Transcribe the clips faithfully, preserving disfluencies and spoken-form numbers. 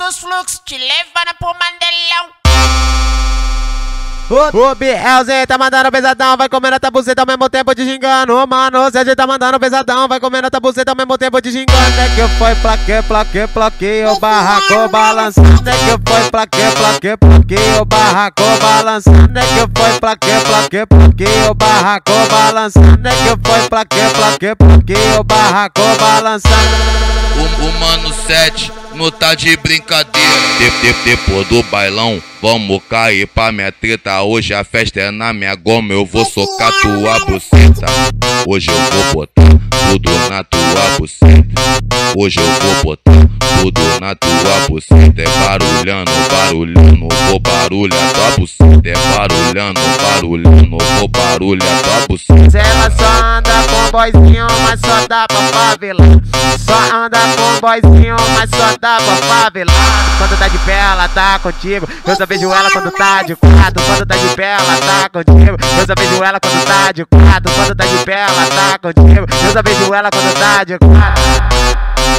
dos fluxos, te levando pro Mandelão. O Bielzinho tá mandando pesadão, vai comendo a tabuceta ao mesmo tempo de gingando. Mano, o Sérgio tá mandando pesadão, vai comendo a tabuceta ao mesmo tempo de gingando. É que foi plaque, plaque, plaque, o barraco balançando. É que foi plaque, plaque, plaque, o barraco balançando. É que foi plaque, plaque, plaque, o barraco balançando. É que foi plaque, plaque, plaque, o barraco balançando. O, o Mano sete não tá de brincadeira. De, de, depois do bailão, vamos cair pra minha treta. Hoje a festa é na minha goma, eu vou socar tua buceta. Hoje eu vou botar tudo na tua buceta. Hoje eu vou botar tudo na tua buceta. É barulhando, barulhando, vou barulhar tua buceta. É barulhando, barulhando, vou barulhar tua buceta. Ela só anda com boyzinho, mas só dá pra favela. Só anda com boyzinho, mas só dá pra favela. Quando tá de pé, ela tá contigo. Eu só vejo ela quando tá de quatro. Quando tá de pé, ela tá contigo. Eu só vejo ela quando tá de quatro. Quando tá de pé, ela tá contigo. Eu só vejo ela quando tá de quatro.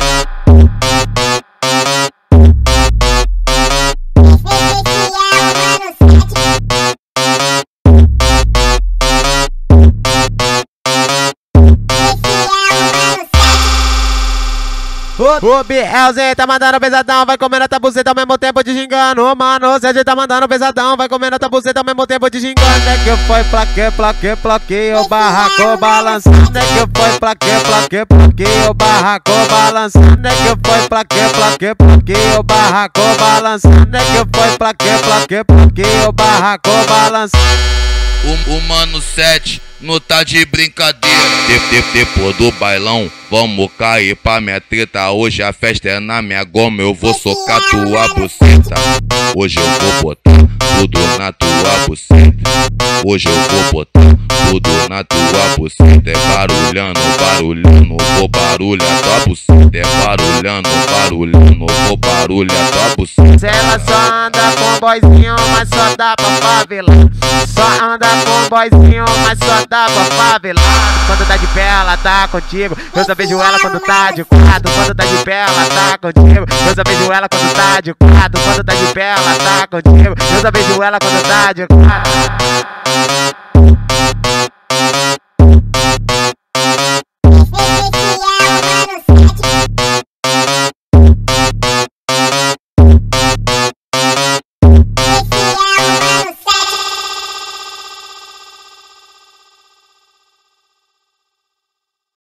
O Bielzinho tá mandando pesadão, vai comendo a tabuceta ao mesmo tempo de gingando. Mano, o Sérgio tá mandando pesadão, vai comendo a tabuceta ao mesmo tempo de gingando. É que foi plaque, plaque, plaque, o barraco balançando. É que foi plaque, plaque, plaque, o barraco balançando. É que foi plaque, plaque, plaque, o barraco balançando. É que foi plaque, plaque, plaque, o barraco balançando. O, o Mano sete não tá de brincadeira. De, de, depois do bailão, vamos cair pra minha treta. Hoje a festa é na minha goma, eu vou socar tua buceta. Hoje eu vou botar tudo na tua buceta. Hoje eu vou botar tudo na tua buceta. É barulhando, barulhando, vou barulhar tua buceta. É barulhando, barulhando, vou barulhar tua buceta. Ela só anda com boyzinho, mas só dá pra favela. Só anda com boyzinho, mas só dá pra favela. Quando tá de pé, ela tá contigo. Eu só vejo ela quando tá de quatro. Quando tá de pé, ela tá contigo. Eu só vejo ela quando tá de quatro. Quando tá de pé, ela tá contigo. Eu só vejo ela quando tá de quatro.